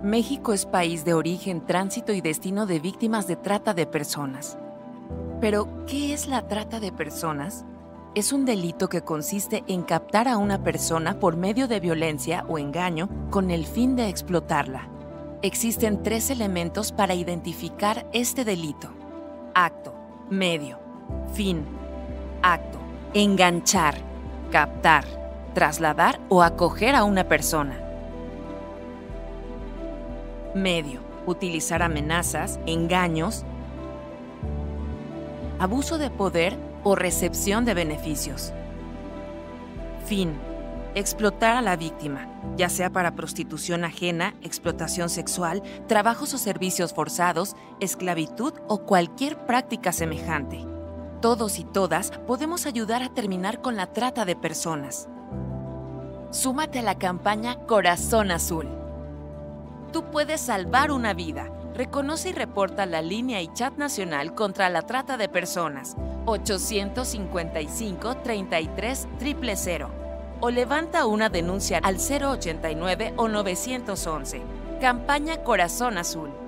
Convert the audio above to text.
México es país de origen, tránsito y destino de víctimas de trata de personas. Pero, ¿qué es la trata de personas? Es un delito que consiste en captar a una persona por medio de violencia o engaño con el fin de explotarla. Existen 3 elementos para identificar este delito: acto, medio, fin. Acto: enganchar, captar, trasladar o acoger a una persona. Medio: utilizar amenazas, engaños, abuso de poder o recepción de beneficios. Fin: explotar a la víctima, ya sea para prostitución ajena, explotación sexual, trabajos o servicios forzados, esclavitud o cualquier práctica semejante. Todos y todas podemos ayudar a terminar con la trata de personas. Súmate a la campaña Corazón Azul. Tú puedes salvar una vida. Reconoce y reporta la línea y chat nacional contra la trata de personas 855-33-000 o levanta una denuncia al 089 o 911. Campaña Corazón Azul.